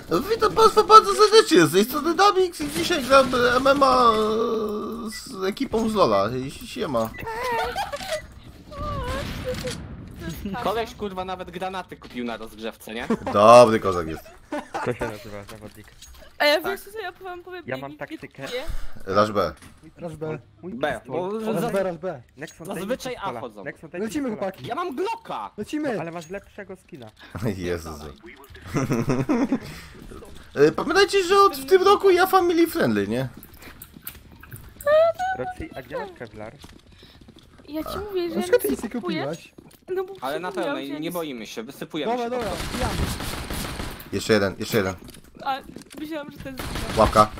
Witam Państwa bardzo serdecznie, z tej strony Damix i dzisiaj gram MMA z ekipą z Lola. Siema. Koleś kurwa nawet granaty kupił na rozgrzewce, nie? Dobry kozak jest. To się nazywa zawodnik. A ja wiesz co, ja powiem Ja mam taktykę. Raż B. Raz B. B, bo Raz B, raz B. Nexon, zazwyczaj A chodzą. Nexon, daj Lecimy mi pistola. chłopaki. Ja mam Glocka! Lecimy! Ale masz lepszego skina. Jezus. Pamiętajcie, że w tym roku ja family friendly, nie? Roxy, a gdzie masz Kevlar? Ja ci mówię, że No ja skąd ty nic nic nie nie kupuję. kupiłaś? No bo Ale na przypomniałam, pewno że ja nie nic- boimy się, wysypujemy Dobra, się. dobra, ja. Jeszcze jeden, jeszcze jeden. A, myślałam, że to jest... Łapka.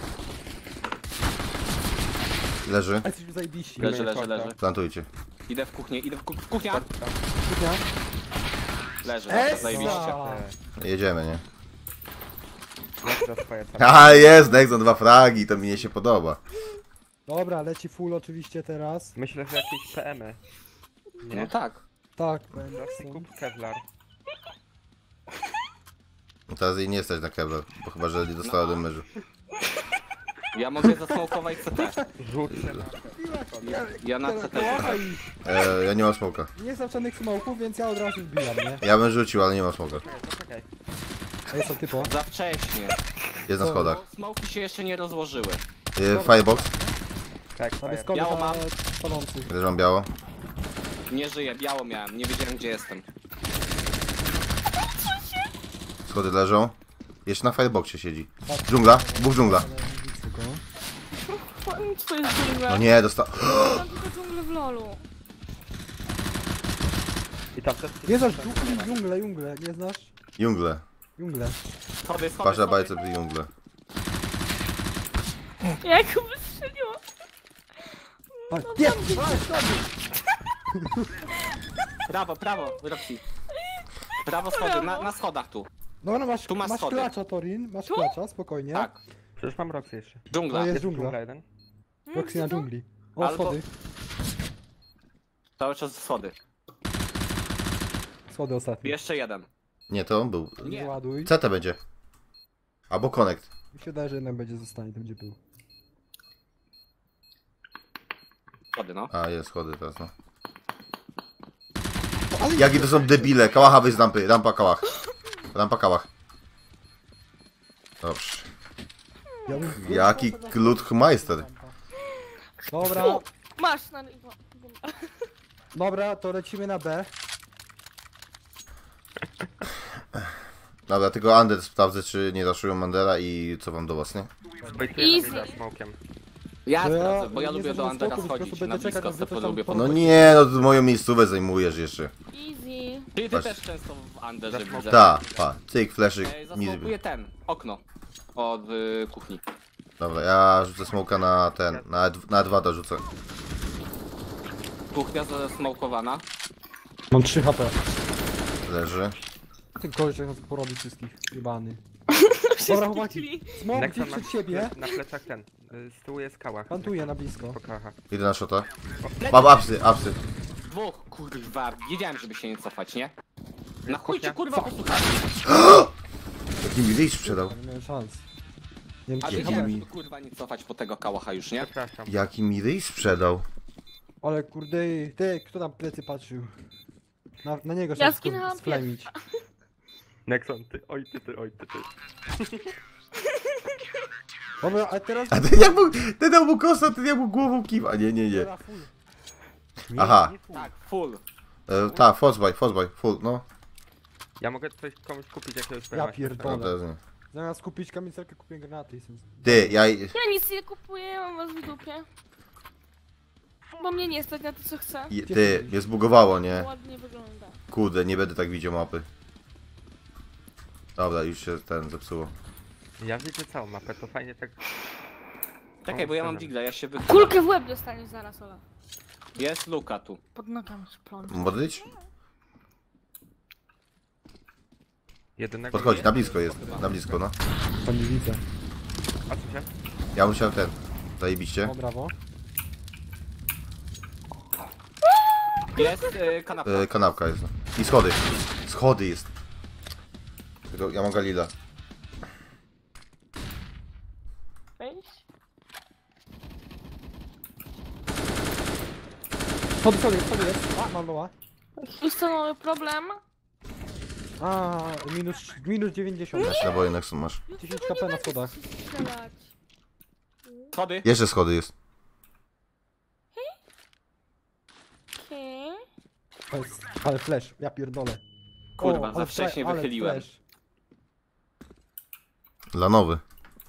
Leży. A jesteśmy zajebiści. Leży, leży, leży. Plantujcie. Idę w kuchnię, idę w kuchnia! Kuchnia. Leży, Esa! zajebiście. Jedziemy, nie? Jak to twoja A jest, Nexon 2 fragi, to mi się podoba. Dobra, leci full oczywiście teraz. Myślę, że jakieś PM-y. No Nie? tak. Tak, Roxy, kup Kevlar. No teraz jej nie stać na Kevlar, bo chyba, że nie dostała do mężu. Ja mogę zasmokować CT. Rzuć się na... Ja na CT. Ja nie mam smoka. Nie znam żadnych smoków, więc ja od razu wbijam, nie? Ja bym rzucił, ale nie mam smoka. Poczekaj. A jest to typo. Za wcześnie. Jest na schodach. Bo smoki się jeszcze nie rozłożyły. Firebox. Tak, Tam jest fire. kogoś Biało mam. palący. Też mam biało. Nie żyję, biało miałem, nie wiedziałem gdzie jestem. Schody leżą. Jeszcze na fireboxie siedzi. Dżungla, dwóch dżungla. Co to jest dżungla? No nie, dostał. Mam tylko dżunglę w lolu. I tam też... Nie znasz jungle, nie znasz? Jungle. Jungle. Schody, Pasza schody, bajce schody. w jungle. Jak go wystrzeliło? A, nie! Prawo, prawo, Roxy. Prawo schody, na schodach tu. Dobra, masz, Tu masz masz schody. klacza, Torin. Masz Tu? klacza, spokojnie. Tak, Przecież mam Roxy jeszcze. dżungla. No jest Jest dżungla. dżungla jeden. Roxy na dżungli. O, Albo- schody. Cały czas schody. Schody ostatnie. Jeszcze jeden. Nie, to on był. Nie. Ładuj. CT będzie. Albo Connect. Mi się wydaje, że jednak będzie zostanie tam, gdzie był. Schody, no. A, jest schody teraz, no. Ale Jakie to są debile. Kałacha wyjść z lampy. Rampa kałach. Rampa kałach. Dobrze. ja bym... Jaki Klutchmeister. Dobra, U, masz na... dobra, to lecimy na B. Dobra, tylko Under sprawdzę, czy nie raszują Mandela i co wam do was, nie? Zbejtuję Easy. na smokiem. Ja To ja sprawdzę, bo ja nie lubię do zdążę Andera spokój, po prostu schodzić. będę Na blisko czekał, aż wy to to lubię tam No podejść. nie, no to moją miejscówę zajmujesz jeszcze. Easy. Ty Patrz. też często w Anderze widzę. Ta, pa, cyk, fleszyk, Ej, nic. zasmokuję ten, okno. Od kuchni. Dobra, ja rzucę smoka na ten, na 2 dorzucę. Kuchnia zasmokowana. Mam 3 HP. Leży. Ten koleś jak nas porobi wszystkich. Jebany. Dobra, chłopaki. Smok gdzieś Nexon przed siebie. na plecach ten. Z tyłu jest kała. Plantuje na blisko. Po kałachach. Idę na shota. Mam apsy, apsy. Dwóch, kurwa, wiedziałem, żeby się nie cofać, nie? Na chuj kuchnia. cię kurwa posłuchaj. Jaki mi ryj sprzedał. Nie miałem szans. Nie wiem, A czy wiedziałem, mi- żeby kurwa nie cofać po tego kałacha już, nie? Przepraszam. Jaki mi ryj sprzedał. Ale kurde, ty, kto tam plecy patrzył? Na niego Ja się skinęłam splemić. Nexon, ty, oj ty. Dobra, a teraz... A ten jak mógł, ten dał mu kosa, ten jak mu głową kiwa. Nie, nie, nie. Dobra, full. Aha. Nie full. Tak, full. Ta, Fosby, full, no. Ja mogę coś komuś kupić jakiegoś Ja PM-a. No pierdolę. teraz nie. Zamiast kupić kamizelkę, kupię granaty i sens. Ty, ja... Ja nic nie kupuję, ja mam was w dupie. Bo mnie nie stać na to, co chcę. Ty, mnie zbugowało, nie? Ładnie wygląda. Kurde, nie będę tak widział mapy. Dobra, już się ten zepsuło. Ja widzę całą mapę, to fajnie tak... Czekaj, bo ja mam digla, ja się wychylam. Kulkę w łeb dostaniesz zaraz, Ola. Jest luka tu. Pod nogami szpląć. Modlić? Jedynego... Podchodzi, na blisko jest. Na blisko, no. To nie widzę. A co się? Ja musiałem ten. Zajebiście. O, brawo. Jest kanapka. Kanapka jest. No. I schody. Schody jest. Tylko ja mam Galila. Schody jest. A, mam loa. Ustanowy problem. A, minus 90. Na boju Nexus masz. 10 kp na schodach. Strzelać. Schody. Jeszcze schody jest. Okej. Ale flash, ja pierdolę. Kurwa, O, za ale wcześnie ale wychyliłem. flash. Lanowy.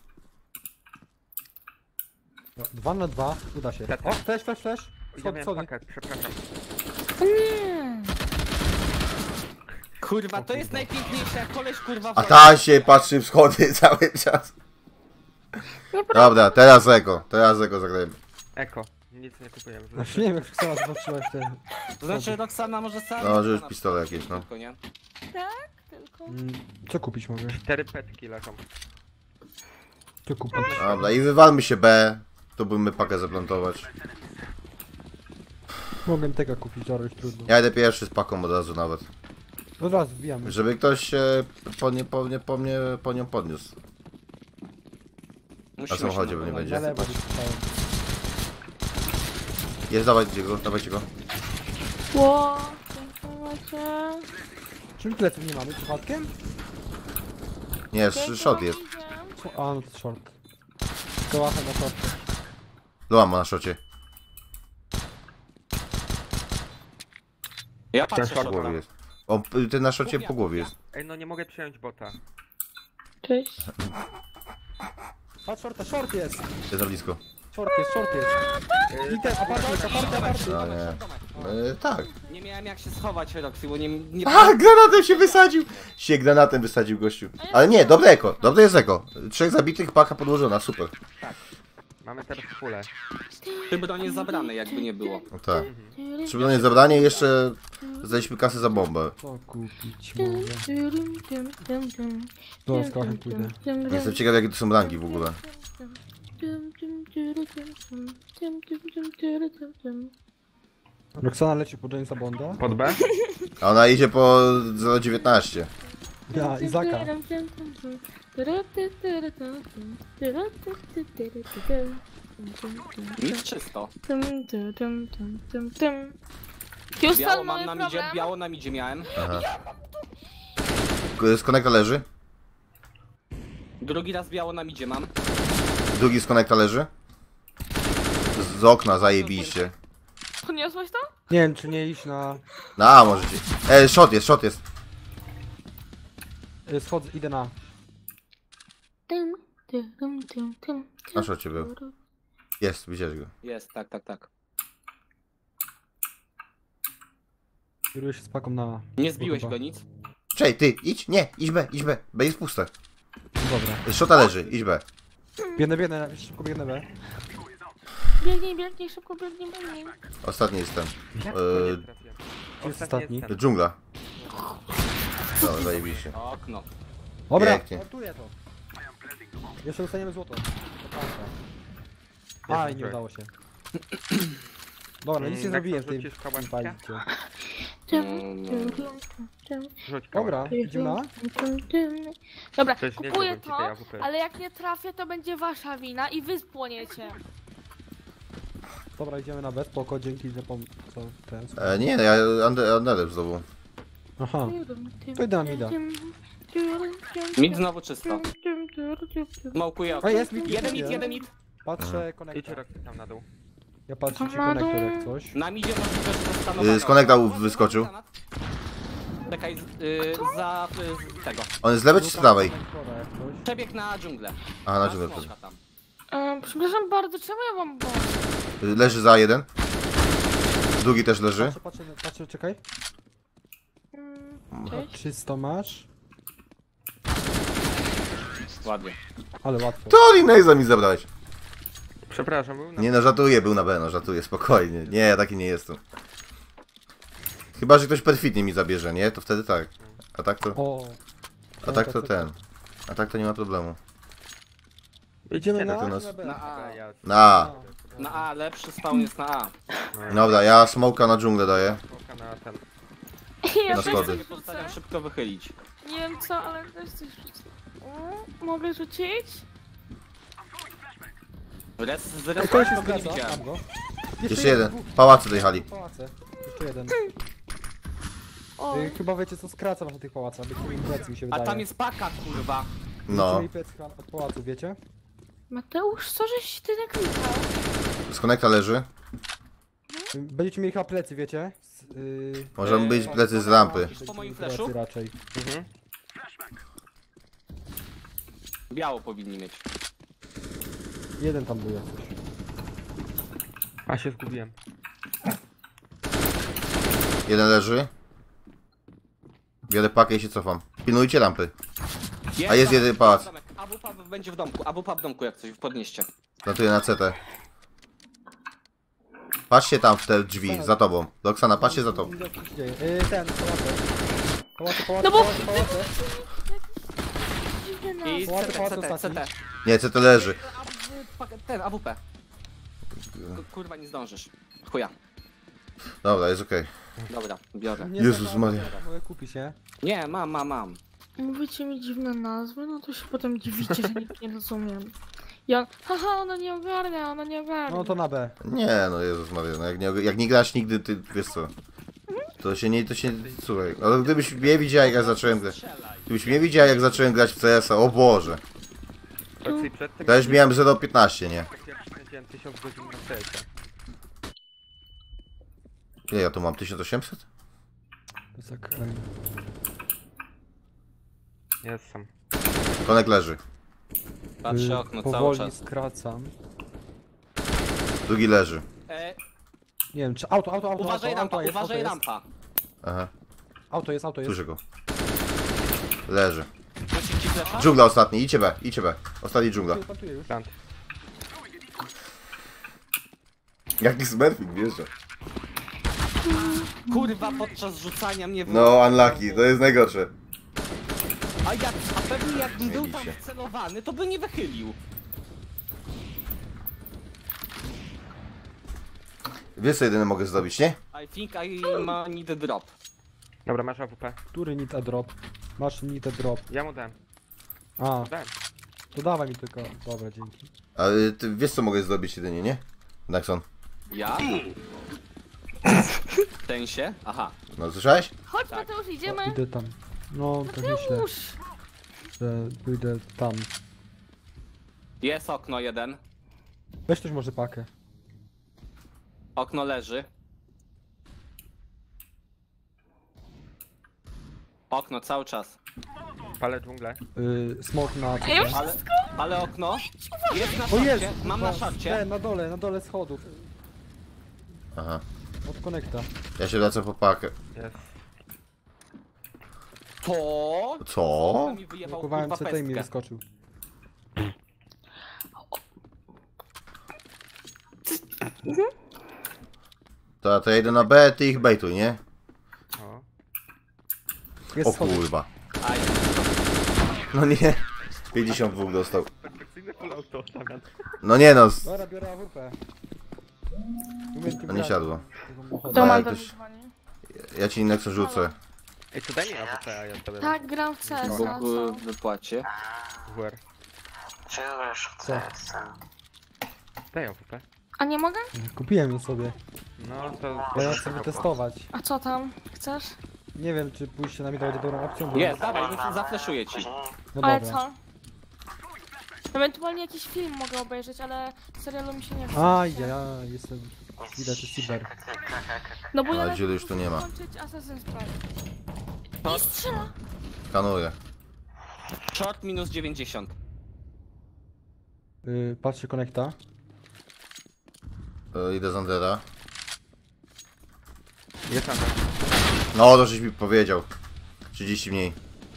No, 2 na 2, uda się. Tak. O, flash. Ja Schody, miałem schody. pakę, przepraszam. O nie. Kurwa, to jest najpiękniejsze, jak koleś kurwa A ta się patrzy w schody cały czas. Dobra, teraz Eko zagrajmy. Eko, nic nie kupujemy. Znaczy nie wiem, jak Roxana zobaczyłaś te... To znaczy Roxana może sama... No, że już pistole jakieś, no. Tylko, nie? Tak, tylko. Co kupić mogę? 4 petki leżą. Co kupić? Dobra, i wywalmy się B. To byśmy pakę zaplantować. Mogę tego kupić, ale już trudno. Ja idę pierwszy z paką od razu nawet. Od razu wbijamy. Żeby ktoś się po nią podniósł. Musimy w samochodzie się by nie nabrać. będzie. Na lewo gdzieś słyszałem. Jest, dawajcie go. Ło, dziękuję. Czym pleców nie mamy? Przypadkiem? Nie, shot jest. A, no to short. Kołacha na short. Loa ma na szocie. Ja Ten patrzę short Po shota. głowie jest. O, ten na szocie po głowie jest. Ej, no nie mogę przejąć bota. Cześć. Patrz shorta, short jest! Jest na blisko. Short jest. I ten, aparty. No nie. Tak. Nie miałem jak się schować, Roxy, bo nie... A, granatem się wysadził! Się granatem wysadził gościu. Ale nie, dobre eko, dobre jest eko. 3 zabitych, paka podłożona, super. Mamy teraz pulę. Ty broń jest zabrany, jakby nie było. No tak. Przypomnę zabranie i jeszcze zdaliśmy kasę za bombę. Co kupić mogę? Do z kołachem pójdę. Jestem ciekaw jakie to są rangi w ogóle. Roxana leci po Jamesa Bonda. Pod B? A ona idzie po 0,19. Ja, Izaka. Nic czysto. Houston, Biało mamy mam na midzie, problem. biało na midzie miałem. Aha. Z konekta leży. Drugi raz biało na midzie mam. Drugi z konekta leży. Z okna zajebiście. Podniosłeś to? Nie wiem, czy nie iść na... Na A możecie. Shot jest. Schodzę, idę na... Na szocie był. Jest, widziałeś go. Jest, tak. Kieruję się z paką na... Nie zbiłeś Chyba. go nic? Czej, ty, idź, nie, idź B. B jest puste. Dobra. Szota leży, idź B. Biegnę, szybko biegnę B. Biegnij, szybko biegnij. Ostatni jest ten. Jak Eee, to nie trafiłem? jest ostatni? ten. Dżungla. No, zajebiście. Okno. Dobra, Pięknie. montuję to. Jeszcze dostaniemy złoto. Aj, nie udało się. Dobra, nic nie zrobiłem w tej Rzucisz kałaszkę? palicie. Rzuć koło. Dobra, idziemy na? Dobra, Coś nie kupuję zrobię ci to, tej AWP. ale jak nie trafię, to będzie wasza wina i wy spłoniecie. Dobra, idziemy na B, spoko, dzięki za pomoc. Co ten? Nie, ja Anderem znowu. Aha, to idę na mida. Mid znowu czysto. Smokuję okno. A jest mid, Jeden mid. Patrzę Idź konektor. Roxy tam na dół. Ja patrzę ci konektor jak coś. Na midzie możliwe, że zastanowione. Z konekta wyskoczył. Czekaj, za tego. On jest z lewej czy z prawej? Konektora jak coś. Przebieg na dżunglę. Aha, na Ma dżunglę. smoka tam. Przepraszam bardzo, czemu ja mam błąd? Leży za jeden. Drugi też leży. Patrzę, czekaj. Cześć. Czysto masz. Ładnie. Ale łatwo. To Lineza mi zabrałeś. Przepraszam, był na... Nie no, żartuję, był na B, no żartuję, spokojnie. Nie, ja taki nie jestem. Chyba, że ktoś perfidnie mi zabierze, nie? To wtedy tak. A tak to... O. A tak to ten. A tak to nie ma problemu. Idziemy na to A nas- czy na B? Na A. Na A. Na A, lepszy spawn jest na A. Dobra, ja smoka na dżunglę daję. Smoka na ten. Ja Na też schody. coś Nie postaram rzucę. szybko wychylić. Nie wiem co, ale też coś rzucę. Mogę rzucić? Z Ej, koleś respa jest go nie grasa, widziałem. mam go. Jeszcze jeden. Pałace dojechali. Pałace. Jeszcze jeden. O, Chyba wiecie co skraca na tych pałacach, byście mieli plecy mi się A wydaje. tam jest paka, kurwa. No. Mieli plecy od pałacu, wiecie? Mateusz, co żeś ty naklikał? Z konekta leży. Będziecie mieli chyba plecy, wiecie? Możemy być plecy z rampy. Po moim Plecy flashu? raczej. Mhm. Biało powinni mieć. Jeden tam był jakiś. A się zgubiłem. Jeden leży. Biorę pakę i się cofam. Pilnujcie rampy. A jest jeden pałac. AWP będzie w domku, AWP w domku jak coś, podnieście. Plantuję na CT. Patrzcie tam w te drzwi, za tobą. Roxana, patrzcie za tobą. Co się dzieje? Ten, pałace. Pałace, No bo- pałace. Dziwne I nazwy. Pałace, CT, pałace CT, ostatni. CT. Nie, CT leży. Ten, AWP. Kurwa, nie zdążysz. Chuja. Dobra, jest okej. Dobra, biorę. Nie Jezus znam, Maria. Mogę kupić, nie? Nie, mam. Mówicie mi dziwne nazwy, no to się potem dziwicie, że nikt nie rozumiem. Ja, haha, ona nie ogarnia, ona nie ogarnia. No to na B. Nie, no Jezus Maria, no jak nie grasz nigdy, ty wiesz co. To się nie, słuchaj. Ale gdybyś mnie widział jak ja zacząłem grać. Gdybyś mnie widział jak zacząłem grać w CS-a, o Boże. Roxy, przed tym... To już miałem 0,15, nie? Jak spędziłem 1000 godzin na CS-a. Ile ja tu mam? 1800? To jest tak... Jest sam. Konek leży. Patrzę okno cały powoli czas. skracam. Drugi leży. Nie wiem, czy auto Uważaj rampa, auto jest, uważaj auto rampa. Aha, Auto jest. słyszę go. Leży. Rzucić ci flesza? Dżungla ostatni, idźcie B. Ostatni dżungla. Plantuję już. Plant. Jaki smurfik wjeżdża. Kurwa, podczas rzucania mnie w... No, unlucky, to jest najgorsze. A pewnie jakbym był tam się. wcelowany, to by nie wychylił. Wiesz co jedyne mogę zrobić, nie? I think I need a drop. Dobra, masz AWP. Który need a drop? Masz need a drop. Ja mu dałem. A, Dałem. to dawaj mi tylko. Dobra, dzięki. Ale ty wiesz co mogę zrobić jedynie, nie? Naxon. Ja? Ten się? Aha. No słyszałeś? Chodź Tak. Mateusz, idziemy. Idę tam. No, to myślę, Mateusz! że pójdę tam. Jest okno jeden. Weź ktoś może pakę. Okno leży. Okno cały czas. Palę dżunglę. Smoke na... A już Ale, ale okno jest na O szarcie. jest! Mam na szarcie. Na dole schodów. Aha. Od konekta. Ja się wracam po pakę. Jest. To? Co? Okno mi wyjebał Blokowałem kurwa CT i mi pestkę. wyskoczył. To ja idę na B, ty ich bejtuj, nie? O. Jest O schody. kurwa. Aj, No nie. 52 dostał. Perfekcyjny full auto, Damian. No nie no. Dobra, biorę AWP. No nie siadło. To Ale mam ktoś- wyzwanie. Ja ci innego rzucę. Ej, to daj mi AWP, a ja sobie Tak, gram w CS. Bóg w wypłacie. WR. Co? Daj AWP. A nie mogę? Kupiłem ją sobie. No to... Bo ja chcę wytestować. A co tam? Chcesz? Nie wiem, czy pójście na mnie będzie dobrą opcją, bo... Jest, dawaj, zafleszuję ci. No Ale dobra. co? Ewentualnie jakiś film mogę obejrzeć, ale serialu mi się nie chce. Aj, ja jestem... Widać, jest cyber. No bo ja Ale dziury już tu nie ma. skończyć Assassin's Creed. Nie strzela! Skanuję. Short minus 90. Patrzcie konekta. Idę z Andera. Jest tam. No, to żeś mi powiedział. 30 mniej.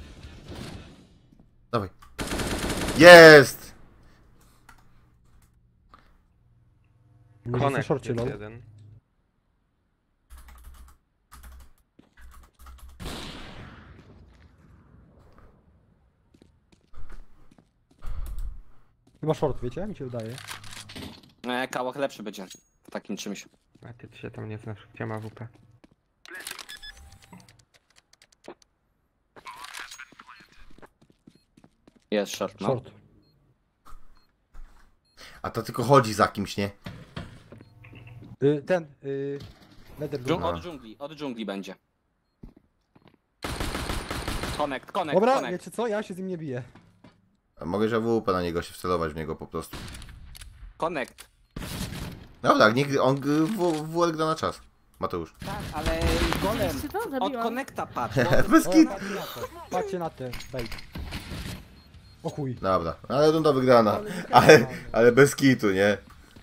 Dawaj. Jest! Konek na szorcie jest low. jeden. Chyba short, wiecie? Mi się wydaje. Kałach lepszy będzie w takim czymś. A ty się tam nie znasz. Gdzie ma AWP? Jest short, no. Short. A to tylko chodzi za kimś, nie? Nether Od dżungli będzie. Connect. Dobra, wiecie co? Ja się z nim nie biję. A mogę AWP na niego się wcelować w niego po prostu. Connect. No tak, nigdy on WL gra na czas. Mateusz. Tak, ale golem. Czy to Od zabiłam? connecta patrz. Bez O, kit. patrzcie na te, bait. O chuj. Dobra, ale runda wygrana. Ale Ale bez kitu, nie?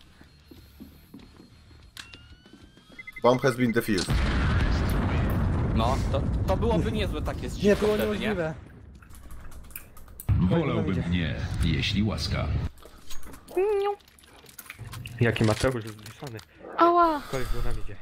Bomb has been defused. No, to byłoby niezłe takie Nie, zdziwko było wtedy, nie? niemożliwe. Wolałbym nie, jeśli łaska. Niu. Jaki Mateusz jest zbliżony. Ała. Koleś był na midzie.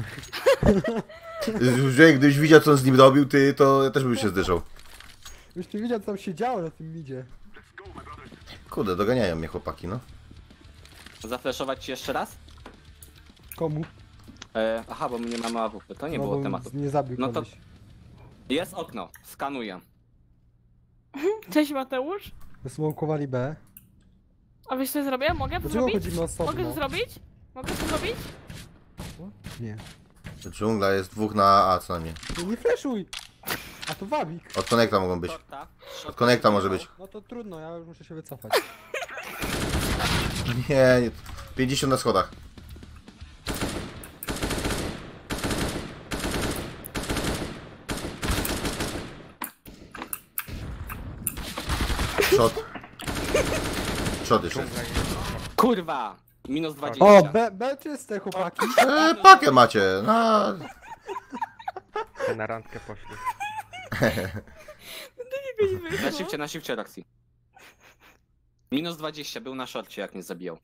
Że gdybyś widział co on z nim robił, to ja też bym się zdyszał. Już nie wiedział co tam się działo na tym midzie. Kurde, doganiają mnie chłopaki, no. Zafleszować ci jeszcze raz? Komu? Aha, bo my nie mamy AWP, to nie No, było bo tematu. nie zabił No to- kogoś. Jest okno, skanuję. Cześć Mateusz. Smokowali B. A wiesz co zrobię? Mogę to Dlaczego zrobić? chodzimy osobno? Mogę to zrobić? Mogę to zrobić? Nie. Dżungla jest dwóch na A co najmniej. Nie flashuj! A to wabik. Od konekta mogą być. Shorta. Od konekta może być. No to trudno, ja już muszę się wycofać. Nie, 50 na schodach. Shot. Shot jeszcze. Kurwa! Minus 20. O, B czyste chłopaki. Pakę macie. No. Te na randkę poszli. Na shifcie Roxy. Minus 20, był na szorcie jak mnie zabijał.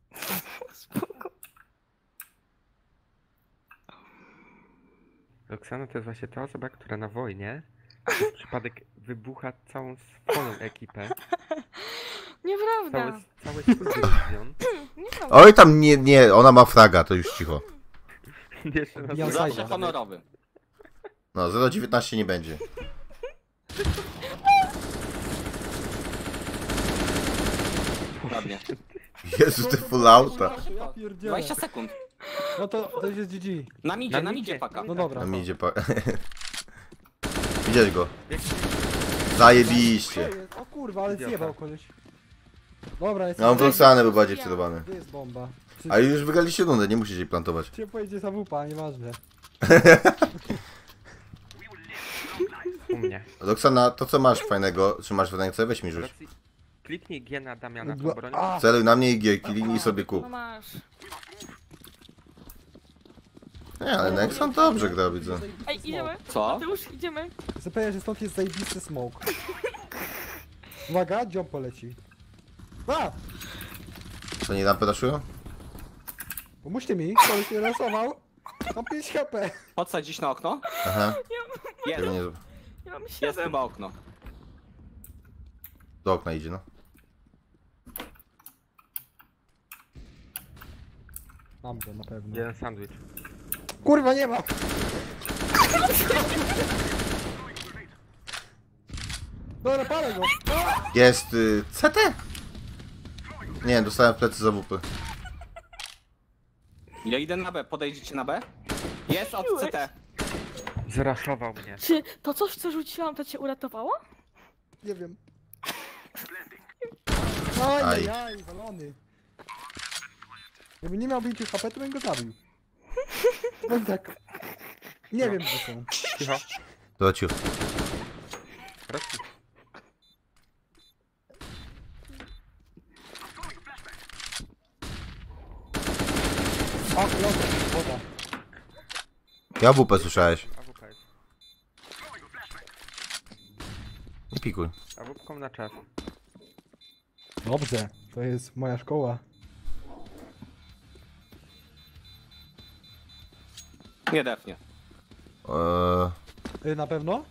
Roxana to jest właśnie ta osoba, która na wojnie przez przypadek wybucha całą swoją ekipę. Nieprawda. Cały swój dywizjon. Nieprawda. Oj tam nie, ona ma fraga, to już cicho. Jeszcze raz Ja Zawsze Sajda. honorowy. No 0,19 nie będzie. Ładnie. Jezu, te full auta. Ja pierdzielę. 20 sekund. No to już jest GG. Na midzie midzie. paka. No dobra. Na mi idzie pa... Widziałeś go. Zajebiście. O kurwa, ale Idiota. zjebał koleś. Dobra, jest. Ja mam Roxanę, był bardziej wcelowany. Gdzie jest bomba? Czy, A już wygraliście rundę, nie musicie jej plantować. Cię pojedzie za wupa, nieważne. u mnie. Roxana, to co masz fajnego, czy masz w ręce, weź mi rzuć. Roxy, kliknij G na Damiana Dwa- tą broń. A! Celuj na mnie i gierki, linij sobie kup. No masz. Nie, ale Nexon dobrze gra, widzę. Ej, idziemy? Co? Mateusz, idziemy? Zapewne, że stąd jest zajebisty smoke. Uwaga, dziom poleci. A! To nie rampę daszują? Pomóżcie mi, koleś mnie rasował. Mam 5 HP. Podsadź dziś na okno. Aha, Jest, tego nie... Ja mam jest 7. chyba okno. Do okna idzie, no. Mam to na pewno. Jeden sandwich. Kurwa, nie ma! Dobra, palę go. Jest CT? Nie, dostałem w plecy za WP. Ja idę na B, podejdziecie na B? Jest od CT. Zraszował mnie. Czy to coś, co rzuciłam, to cię uratowało? Nie wiem. Aj. Ajajaj, walony. Jakby nie miał 5 HP, to bym go zabił. Bo tak. Nie wiem, gdzie są. Cicho. Dociu. Roxy. O, logo, woda. Ja WP słyszałeś. AWP jest. Nie pikuj. AWP na czas. Dobrze, to jest moja szkoła. Nie defnie. Na pewno?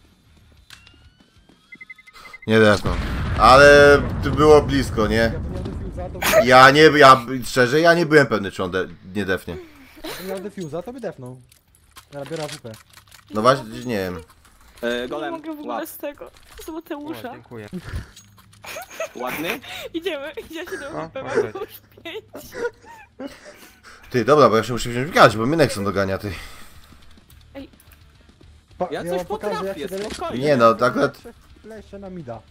Nie defno. Ale to było blisko, nie? Ja bym miał defuza, to by... Szczerze, ja nie byłem pewny, czy on nie defnie. Jakbym miał defuza, to by defnął. Ja biorę AWP. No właśnie, nie wiem. Nie Golem, mogę w ogóle z tego. Z O, Mateusza. dziękuję. ładny. Idziemy, idzie się do O, WP, może. Mateusz 5. Ty, dobra, bo ja się muszę wziąć w garść, bo mnie Nexon dogania, ty. Ja coś wam pokażę, jak potrafię, się daleko- spokojnie. Nie no, tak akurat... Leszę na mida.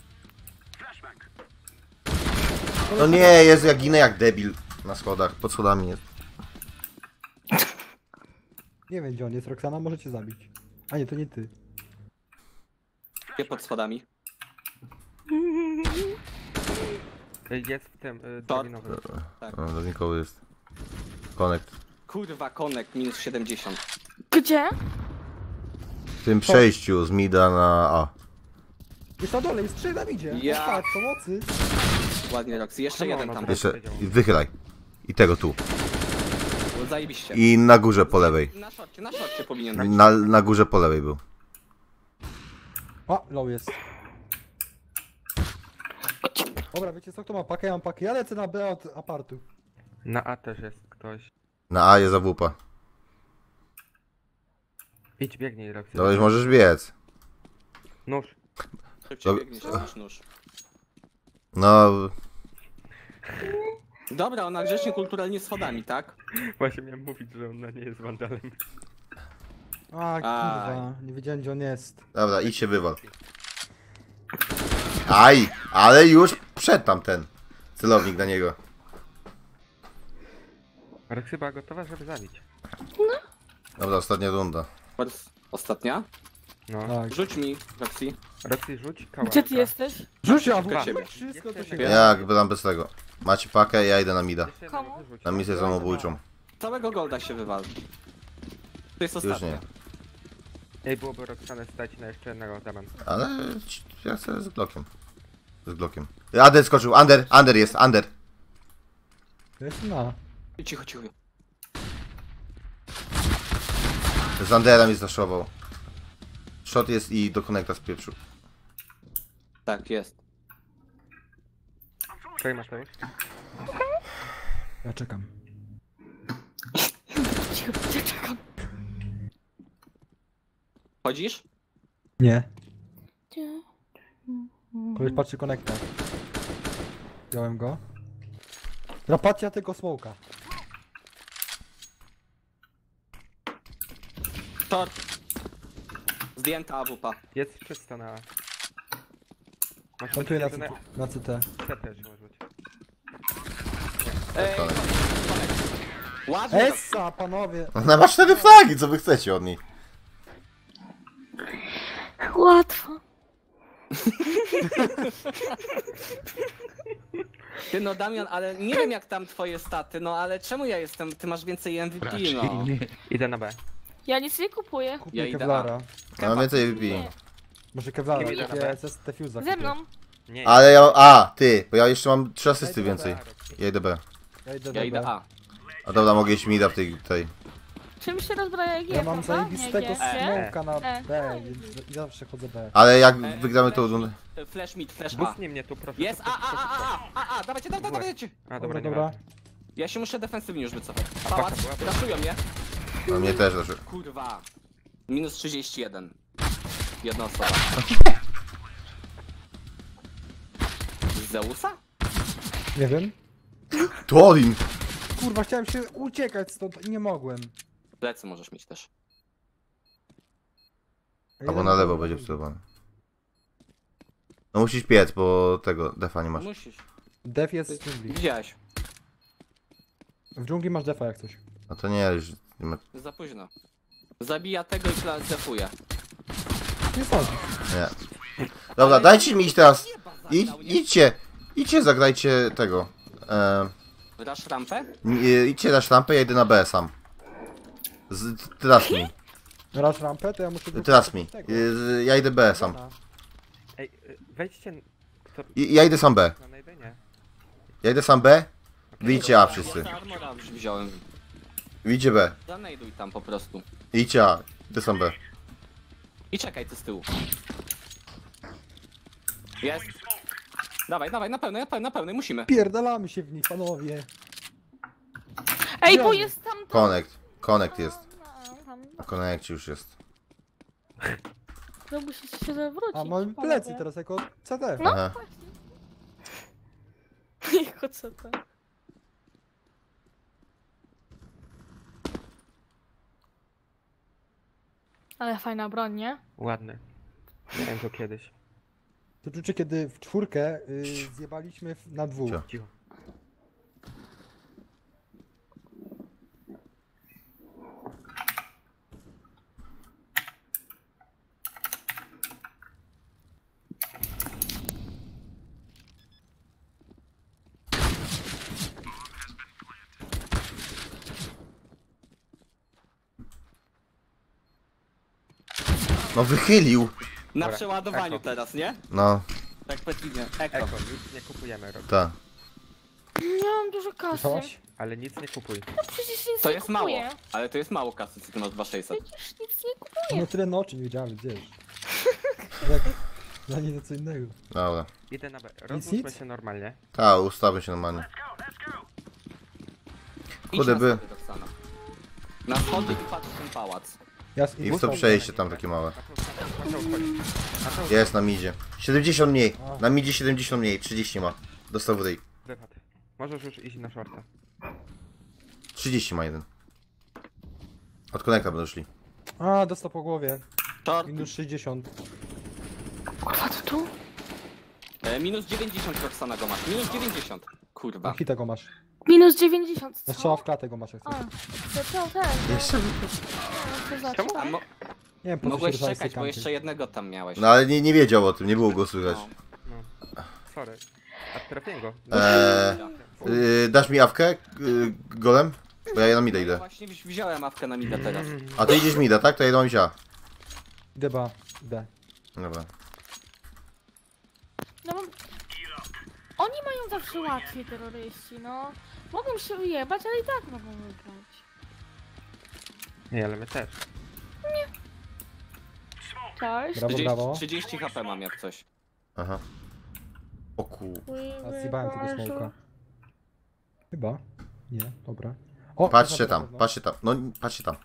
No nie, Jezu, ja ginę jak debil na schodach, pod schodami jest. Nie wiem gdzie on jest, Roxana, możecie zabić. A nie, to nie ty. Nie pod schodami. Jest w tym drabinowym. No, do nikogo jest. Connect. Kurwa, connect, minus 70. Gdzie? W tym przejściu z mida na A. Jest na dole, jest 3 na midzie. Ja. Tak, pomocy. Ładnie, Roxy. Jeszcze Czemu jeden ona tam. tak- Jeszcze, wychylaj. I tego tu. Był. Zajebiście. I na górze po lewej. Na szorcie powinien być. Na górze po lewej był. A, low jest. Dobra, wiecie co, kto ma pakę? Ja mam pakę. Ja lecę na B od apartu. Na A też jest ktoś. Na A jest AWP. Idź, biegnij, Roxy. No już możesz biec. Nóż. Szybciej Dobra. biegniesz, jak masz nóż. No, Dobra, ona grzecznie kulturalnie schodami, tak? Właśnie miałem mówić, że ona nie jest wandalem. A, kurwa, nie wiedziałem gdzie on jest. dobra, idź się wywal. Aj, ale już przed tam ten celownik na niego. Roxy chyba gotowa, żeby zabić. Dobra, ostatnia runda. Ostatnia? No. Tak. Rzuć mi, Roxy. Roxy, rzuć kałaka. Gdzie ty jesteś? Rzuć ja Tylko ciebie. wszystko to się Jeszcze gra. Jak byłem bez tego. Macie pakę, ja idę na mida. Jeszcze jednego Komu? wyrzuć. Na misję samobójczą. Całego golda się wywal. To jest Już ostatnia. nie. Ej, byłoby Roxanę stać na jeszcze jednego diament. Ale ja chcę z blokiem. Z blokiem. Ander skoczył, Ander jest, Ander. To jest na. Cicho, cicho. Z Anderem jest zaszował. Shot jest i do konekta spieprzył. Tak, jest. Czekaj, Mateusz. Ja czekam. Cicho, gdzie czekam? Chodzisz? Nie. Gdzie? Koleś patrzy konekta. Wziąłem go. Rapacja tego smoka. Short. Zdjęta AWP. Jest czysto na A. Masz Montuję na jedyne- CT. Na CT. CT jeszcze może być. Ej, Tak. ładnie. Essa, panowie! Ona ma 4 flagi, co wy chcecie od niej? Łatwo. Ty no Damian, ale nie wiem jak tam twoje staty, no ale czemu ja jestem, ty masz więcej MVP, Raczej no. nie. Idę na B. Ja nic nie kupuję. Kupię Ja idę Kevlara. Ja mam więcej VP. Nie. Może Kevlara, Nie idę na kupię B. SS Defusa. Ze mną. Nie, Ale ja mam... A, ty, bo ja jeszcze mam 3 asysty więcej. Ja idę B. Ja idę, Ja idę A. A dobra, mogę iść mida w tej. Czym się rozbraja G? Ja mam prawda? zajebistego Nie, G. smoka na E. B, więc zawsze chodzę B. Ale jak wygramy tą rundę... Flash mid, flash A. Bustnij mnie tu, proszę. Jest A, dawajcie, dawajcie. A, Dobra, dobra, nie dobra. ma. Ja się muszę defensywnie już wycofać. paka Pałac, była? raszują mnie. A mnie też znaczy. Kurwa. Minus 31. Jedna osoba. Z Zeusa? Nie wiem. Torin! Kurwa, chciałem się uciekać stąd i nie mogłem. Plecy możesz mieć też. Albo na lewo będzie wcelowany. No musisz piec, bo tego defa nie masz. Musisz. Def jest w dżungli. Widziałeś. W dżungli masz defa jak coś. No to nie, już nie ma... Za późno. Zabija tego i zdefuje. Nie sądzi. Nie. Dobra, dajcie mi iść teraz. Idźcie, zagrajcie tego. Dasz rampę? Idźcie na szlampę, ja idę na B sam. Teraz mi. Raz rampę, to ja muszę... Teraz mi. Ja idę B sam. Ej, wejdźcie... Kto... Ja idę sam B. Na najdę? Nie. Ja idę sam B. Wyjdźcie A wszyscy. Ja armora już wziąłem. Idźcie B. Zanajduj tam po prostu. Idźcie A. Idę sam B. I czekaj ty z tyłu. Jest. Dawaj, dawaj, na pełnej, musimy. Pierdalamy się w nich, panowie. Ej, bo Gdzie? jest tam... Connect jest. Tam. Connect już jest. No musisz się zawrócić. A mamy plecy teraz jako CT. No. Aha. Jako co to? Ale fajna broń, nie? Ładny. Miałem to kiedyś. To czucie, kiedy w czwórkę zjebaliśmy na dwóch. Cio. Cicho. No wychylił. Na Dobra, przeładowaniu eko. teraz, nie? No, Tak pewnie. Eko. Eko, nic nie kupujemy, Rob. tak. Nie mam dużo kasy. Słyszałaś? Ale nic nie kupuj. No przecież nic To nie jest mało, kupuję. ale to jest mało kasy, co ty masz 2600. Przecież nic nie kupuję. No tyle na oczy nie wiedziałem, wiesz. Jak dla niej to co innego. Dobra. Idę na B. Rozłóżmy nic? się normalnie. Tak, ustawię się normalnie. Idź Kurde, na by- schody, Roxana. Na schody i patrz ten pałac. I w to przejście tam takie małe. Mateusz, chodź. Jest na midzie. 70 mniej. Na midzie 70 mniej. 30 ma. Dostał w ryj. Wypad. Możesz już iść na shorta. 30 ma jeden. Od konekta będą szli. A, dostał po głowie. Short, Minus 60. Kurwa, to tu? minus 90 Roxana go masz. Minus 90. Kurwa. Na hita go masz. Minus 90, Na co? strzała w klatę go masz jak A, chcesz. to ten. Jeszcze? To znaczy, Czemu? A mo Nie wiem, po co mogłeś się rzucałeś czekać, bo sekanty. jeszcze jednego tam miałeś. No ale nie wiedział o tym, nie było go słychać. No. No. Sorry. A trafiłem go. Dasz mi awkę, golem? Bo ja na mida Ja idę. właśnie wziąłem awkę na mida teraz. A ty idziesz mida, tak? To ja idę wziąć. Deba, idę. Dobra. No bo... Oni mają zawsze łatwiej, terroryści, no. Mogą się wyjebać, ale i tak mogą wygrać. Nie, ale my też. Cześć. Brawo, brawo. 30 HP mam jak coś. Aha. O ku... A zjebałem tego smoka. Chyba. Nie, dobra. O, Patrzcie na tam, pewno. patrzcie tam. No, patrzcie tam.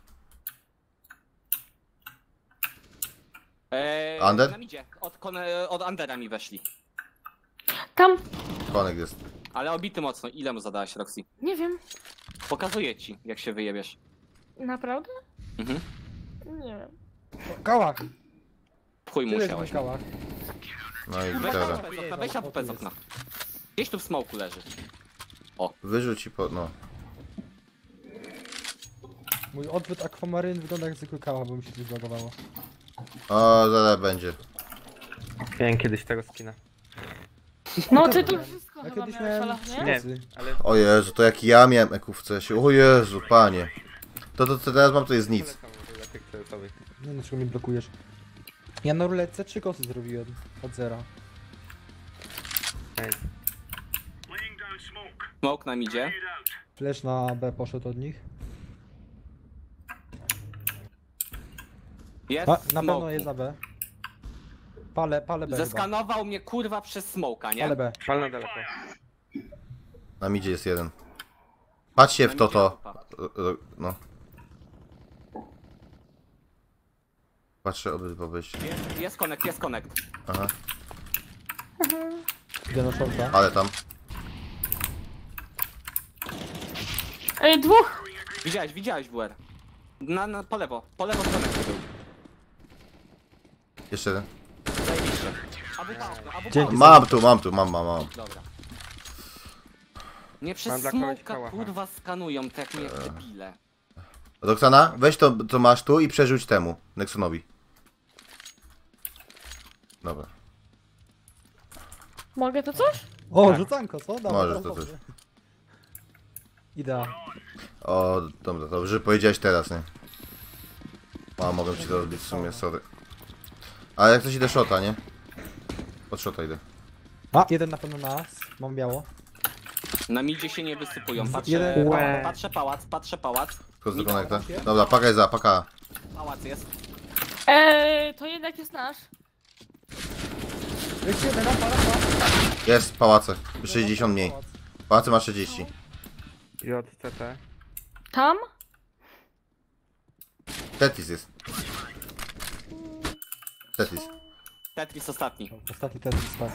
Under? Na midzie. Od Undera mi weszli. Tam, Konek jest. Ale obity mocno. Ile mu zadałaś, Roxy? nie wiem, Pokazuję ci, jak się wyjebiesz. naprawdę? Mhm. Nie wiem. Kałach! Chuj Tyle jest musiałeś. mój kałach. No i Weź teraz. AWP z okna, weź AWP z okna. Gdzieś tu w smoku leży. Wyrzuć i po... no. Mój odwrót akwamaryn wygląda jak zwykły kałach, bo mi się coś zbagowało. O, zaraz będzie. Miałem kiedyś tego skina. No ty to wszystko Ja chyba kiedyś miałeś, miałem ale nie? Nie, Mocy. ale... O Jezu, to jak ja miałem EQ w CS-ie. O Jezu, panie. To teraz mam, to jest nic. Polecam dla tych CS-owych. Nie wiem, dlaczego mnie blokujesz. Ja na ruletce 3 kosy zrobiłem. Od zera. Ej, Smoke na midzie. Flash na B poszedł od nich. Jest A, na smoku. pewno jest na B. Palę B chyba. Zeskanował mnie kurwa przez smoka, nie? Palę B. pal na daleko. Na midzie jest jeden. Patrzcie w to. No. Patrzę obydwa wejście. Jest connect, jest connect. Aha. Idę na shorta. Ale tam. Ej, dwóch! Widziałeś WR. Po lewo connect był. Jeszcze jeden. Zajebiście. AWP, Dzięki. Mam. Dobra. Nie Mam przez dla kogoś smoka kałacha. kurwa skanują tak jak debile. Roxana, weź to, co masz tu i przerzuć temu. Nexonowi. Dobra. Mogę to coś? O, Tak. rzucanko, co? Dawaj, Możesz to dawaj. też. Idea. O, dobra, dobrze powiedziałeś teraz, nie? A, mogę ci to robić w sumie, sorry. Ale jak coś idę shota, nie? Od shota idę. A, jeden na pewno na nas. Mam biało. Na midzie się nie wysypują. Jeden- Patrzę pałac. Wchodzę do konekta. Dobra, paka jest za, paka. Pałac jest. To jednak jest nasz. Jest jeden, pala. Jest, pałace. 60 mniej. Pałace ma 30. JCT. Tam? Tetis jest. Tetis. Tetris ostatni. Ostatni ten spadł.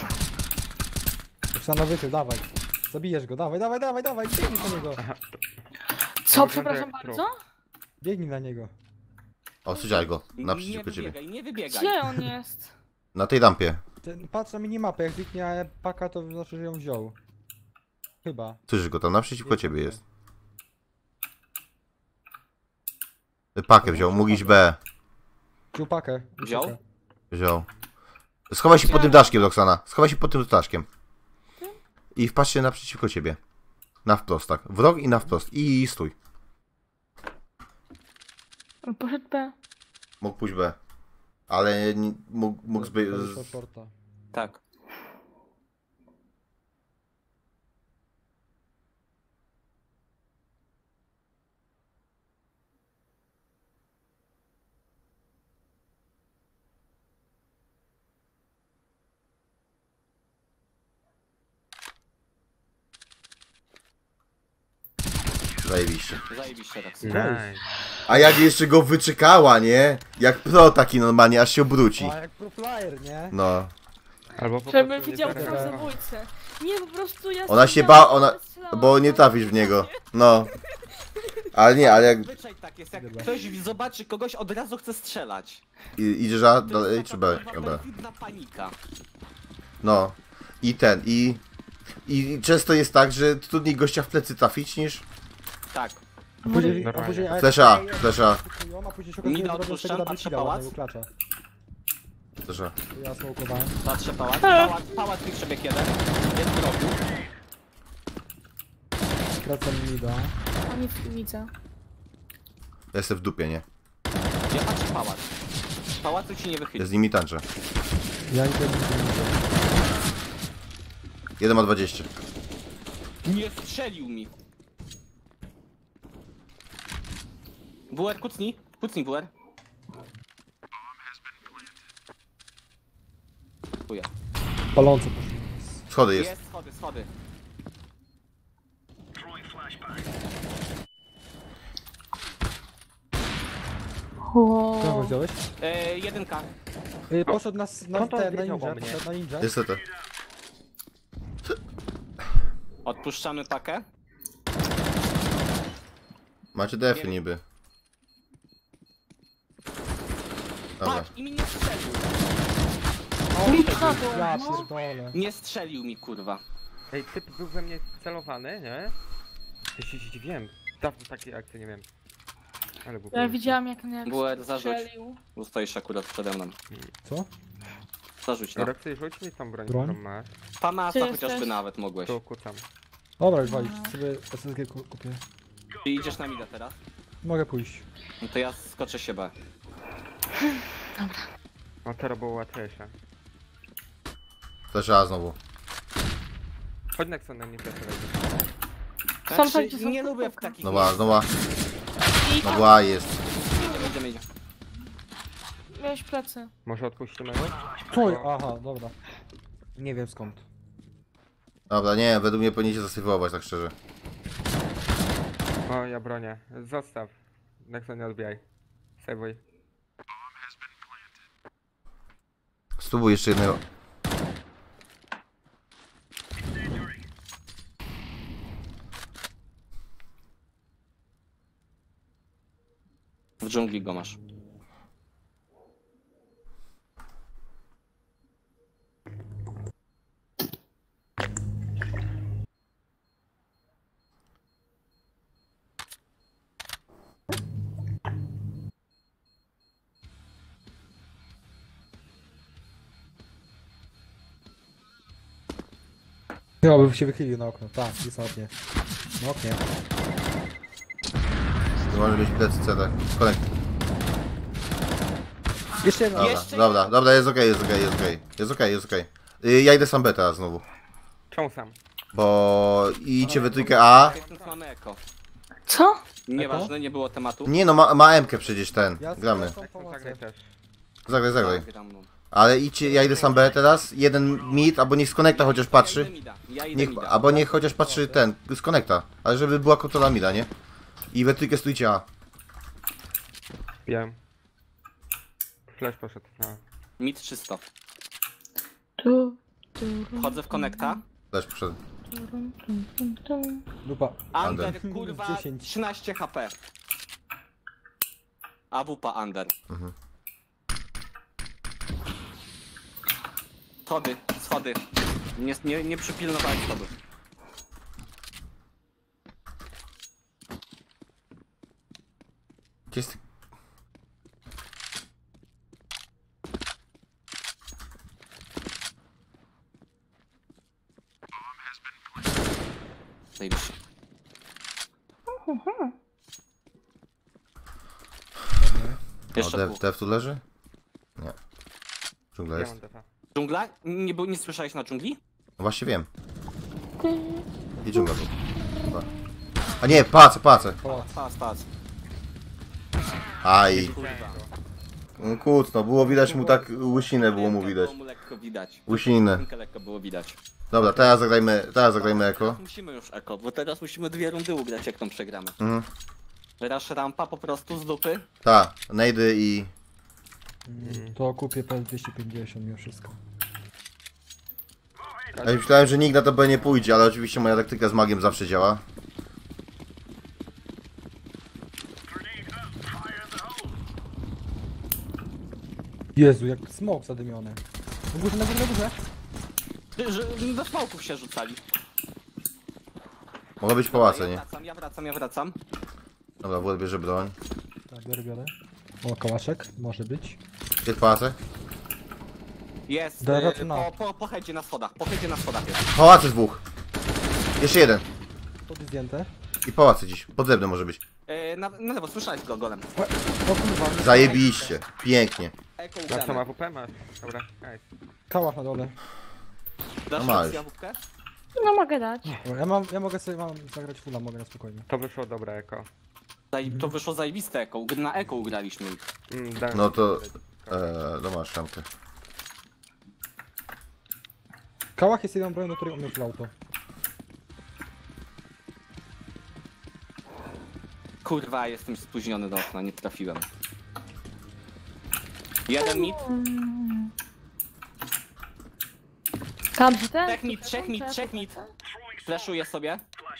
Już na wychyl, dawaj. Zabijesz go, dawaj, biegnij na niego. Co, Może przepraszam trup. bardzo? Biegnij na niego. O, słyszałeś go. Naprzeciwko Nie ciebie. wybiegaj, nie wybiegaj. Gdzie on jest? Na tej lampie. Patrz na minimapę, jak zniknie paka, to znaczy, że ją wziął. Chyba. Słyszysz go, tam naprzeciwko ciebie jest. Pakę wziął, mógł iść B. Wziął pakę. Wziął? Wziął. Schowaj się pod tym daszkiem, Roxana. Schowaj się pod tym daszkiem. I wpatrzcie naprzeciwko ciebie. Na wprost, tak. W rok i na wprost. I stój. On poszedł B. Mógł pójść B. Ale mógł Weszła shorta. Tak. Zajebiście. Zajebiście tak. Nice. A jak jeszcze go wyczekała, nie? Jak pro taki normalnie, aż się obróci. A jak pro flyer, nie? No. Albo po Żeby prostu nie widział zaraz- kto zabójcę. Nie, po prostu ja Ona się strzelałam, ona... strzelałam. Bo nie trafisz w niego. No. Ale nie, ale jak Zwyczaj tak jest, jak ktoś zobaczy kogoś, od razu chce strzelać. idziesz A To dalej jest czy taka B? kurwa B. perfidna panika. No. I często jest tak, że trudniej gościa w plecy trafić niż... Tak. A później, Normalnie. Flash A, flash A. A później się okazuje, Mida że robią z odpuszczam, tego patrzę double killa, pałac. ładnego klacza. Flash A. Ja smokowałem. Patrzę pałac mi przebieg jeden. Jest w rogu. Wracam mida. A nic nie widzę. Ja jestem w dupie, nie? Ja patrzę pałac. Z pałacu ci nie Ja wychyli. z nimi tańczę. Ja idę mida. Jeden ma 20. Nie strzelił mi. WR, kucnij. Kucnij WR. Chuja. Paląco poszło. Schody jest. Jest, schody. Kogo O, wziąłeś? 1K. Poszedł na Skąd on ninja, wiedział o mnie? poszedł na ninja. Niestety. Odpuszczamy pakę. Macie defy niby. Dobra. Patrz, i mi nie strzelił. Ja no. pierdolę. Nie strzelił mi, kurwa. Ej, typ był we mnie celowany, nie? Ja się zdziwiłem. Dawno takiej akcji nie wiem. Ale był ja widziałam jak on jak WR, zarzuć. strzelił. Bo stoisz akurat przede mną. Co? Zarzuć, no. Roxy, rzuć mi tą broń, Broń? którą masz. Pamasa Gdzie chociażby jesteś? nawet mogłeś. Tu kucam. Dobra, już walić. Sobie SSG kupię. I idziesz na mida teraz? Mogę pójść. No to ja skoczę się B. O, teraz było łatwiejsze. Flash A znowu. Chodź Nexon na mnie teraz. Są tam, gdzie są nie lubię w kurwa. takich Nowa, miejscach. nowa. I Nowa jest. Idziemy. miałeś plecy. Może odpuścimy go? Co? Aha, dobra. Nie wiem skąd. Dobra, nie, według mnie powinniście zasywować, tak szczerze. O, ja bronię. Zostaw. Nexon nie odbijaj. Sejwuj. Spróbuj jeszcze jednego. W dżungli go masz. Chyba bym się wychylił na okno. Tak, jest na oknie. Na oknie. To może być plecy CD. Konekt. Jeszcze jedna. Dobra, Jeszcze dobra, jeden. dobra, jest okej, jest okej, jest okej. Jest okej, jest okej. Ja idę sam B teraz znowu. Czemu sam? Bo idźcie we trójkę A. Więc mamy eko. Co? Nieważne, nie było tematu. Nie no, ma M-kę przecież ten. Ja Gramy. są Nexon pomocy. zagraj też. Zagraj, zagraj. Gram, no. Ale idźcie, ja idę sam B teraz. Jeden mid, albo niech z konekta chociaż patrzy. Ja idę Niech, mida. albo niech chociaż patrzy ten, z konekta. Ale żeby była kontrola mida, nie? I we trójkę stójcie A. Wiem. Flash poszedł. No. Mid 300. Tu. Wchodzę w konekta. Też poszedł. Dupa. Under, kurwa, 10. 13 HP. AWP under. Mhm. Schody. Nie przypilnowałem schodów. Gdzie jest... Zajebiście. O, Jeszcze dev, dwóch. dev tu leży? Nie. Dżungla Ja jest. mam defa. Dżungla? Nie słyszałeś na dżungli? No właśnie wiem. I dżungla tu. Dobra. A nie, pace. Pac. Aj. Kurwa. No kłócno, było widać mu tak, łysinę było mu widać. Było mu lekko widać. Łysinę. Tylko lekko było widać. Dobra, teraz zagrajmy eko. Teraz musimy już eko, bo teraz musimy 2 rundy ugrać, jak tą przegramy. Mhm. Rush rampa po prostu z dupy. Ta, nejdy i... To kupię PS250 mimo wszystko. Ja myślałem, że nikt na to B nie pójdzie, ale oczywiście moja taktyka z magiem zawsze działa. Jezu, jak smok zadymiony. Na górze. Do smałków się rzucali. Mogę być w pałace, nie? Ja wracam. Dobra, Włod bierze broń. Tak, biorę. O, kałaszek, może być. Gdzie w pałace? Jest, Dobra, to no. po headzie na schodach, jest. W pałace dwóch. Jeszcze jeden. Schody zdjęte. I pałace dziś. Podzemny może być. Na lewo, słyszałeś go golem. O kurwa, Zajebiście. Pięknie. Eko Masz tą ugrane. AWP? Masz. Dobra, nice. kałach na dole. Dasz No masz. opcję AWP? No mogę dać. Dobra, ja mogę sobie zagrać fulla, mogę na spokojnie. To wyszło dobre eko. To wyszło zajebiste eko, na eko ugraliśmy. Dałem No to... sobie. No masz szamkę. Kałach jest jeden broń, do której umie auto. Kurwa, jestem spóźniony do okna, nie trafiłem. Jeden mit, Tam się ten? trzech mit. Flashuję sobie.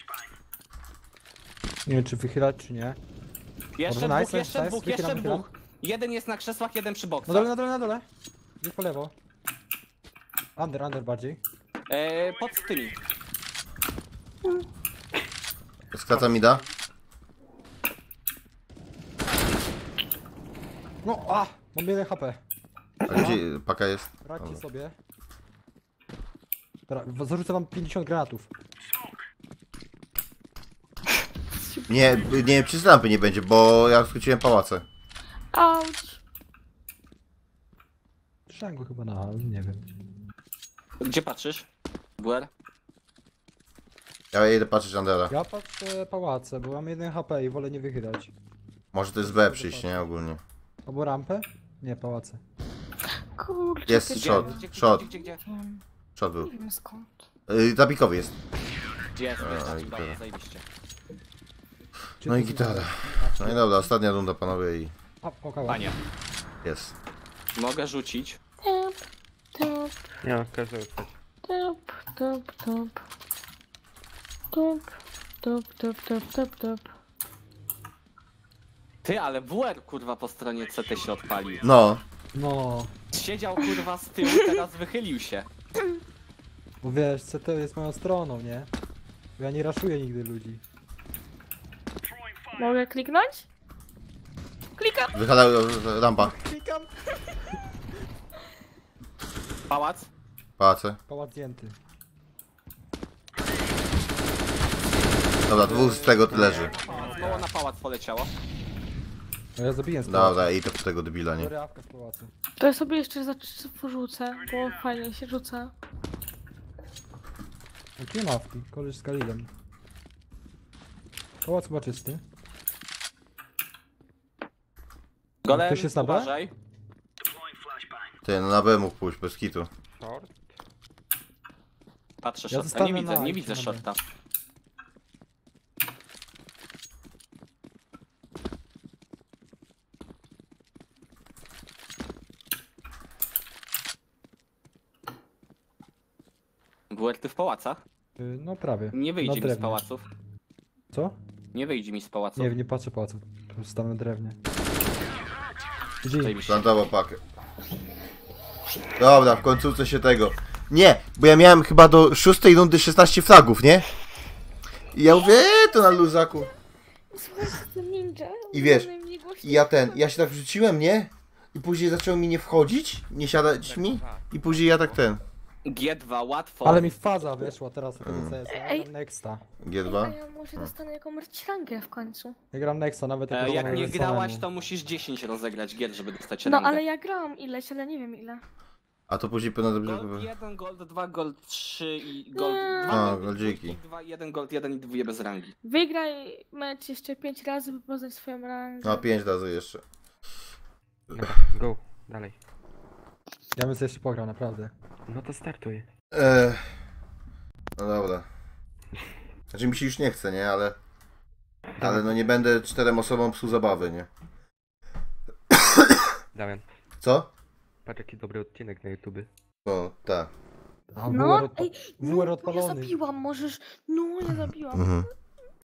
Nie wiem, czy wychylać, czy nie. Jeszcze Dobrze, dwóch, nice, jeszcze nice, dwóch, wychylam, jeszcze dwóch. Jeden jest na krzesłach, jeden przy Na boksach. dole, na dole. Gdzieś po lewo. Under bardziej. Pod tymi. Skraca mi da? No, mam 1 HP. A gdzie paka jest? Radźcie Dobra. sobie. Dobra, zarzucę wam 50 granatów. Nie, przy lampy nie będzie, bo ja skróciłem pałace. Auć. Trzymam go chyba na, nie wiem. Gdzie patrzysz? Buer? Ja jedę patrzeć Andera. Ja patrzę pałace, bo mam 1 HP i wolę nie wychylać. Może to jest B przyjść, nie? Ogólnie. Albo rampę? Nie, pałace. Kurczę. Jest ty- shot. Gdzie? Wiem. Shot był. Nie wiem skąd. Tapikowy jest. Jest, i dobra, tyle. zajebiście. No i gitara. No i dobra, ostatnia runda panowie i O, kałach. Panie, jest. mogę rzucić. Top, top, Nie mam każdy ustać. top, top, top. Top, top, top, top, top, top. Ty, ale WR kurwa po stronie CT się odpalił. No. No, Siedział kurwa z tyłu, teraz wychylił się. bo wiesz, CT jest moją stroną, nie? Bo ja nie raszuję nigdy ludzi. Mogę kliknąć? Klikam. Wychala rampa. Pałac. Pałace. Pałac zdjęty. Dobra, dwóch z tego tu leży. Mało na pałac poleciało. No ja zabiję z pałacu. Dobra, i to w tego debila, nie? Biorę awkę z pałacu. To ja sobie jeszcze porzucę, bo fajnie się rzuca. No tu nie ma awki, koleś z Kalilem. Pałac chyba czysty. Golem, Ktoś jest na B? uważaj. Ty, no na B mógł pójść, bez kitu. Short. Patrzę Ja shorta, zostanę nie na widzę, nie A, widzę na B. shorta. WR ty w pałacach? No prawie. Nie Na wyjdzie mi z drewnie. pałaców. Co? Nie wyjdzie mi z pałaców. Nie, nie patrzę pałacu. Tu stanę na drewnie. Gdzie? Zajebiście. Plantował pakę. Dobra, w końcówce się tego. Nie, bo ja miałem chyba do 6 rundy 16 fragów, nie? I ja mówię, to na luzaku. Słuchajcie, ten ninja. I wiesz, najmniej głośno. I ja się tak wrzuciłem, nie? I później zaczęło mi nie wchodzić, nie siadać mi. I później ja tak ten. G2, łatwo. Ale mi faza wyszła teraz tego CS. Ja Ej. gram Nexta. A G2. ja może dostanę jakąś rangę w końcu. Ja gram Nexta, nawet jak Jak nie samemu. grałaś, to musisz 10 rozegrać gier, żeby dostać No rangę. ale ja grałam ileś, ale nie wiem ile. A to później pewno dobrze. Gold 1, Gold 2, Gold 3 i Gold Nie. 2. A, goldziki. 2, 1 Gold 1 i 2 bez rangi. Wygraj mecz jeszcze 5 razy, by poznać swoją rangę. A 5 razy jeszcze. Dobra, go, dalej. Ja bym sobie jeszcze pograł, naprawdę. No to startuj. No dobra. Znaczy mi się już nie chce, nie? Ale no nie będę 4 osobom psuł zabawy, nie? Damian, Co? patrz jaki dobry odcinek na YouTube. No, tak. A No, WR ej, WR ja odpalony. zabiłam, możesz... No, ja zabiłam. Mhm.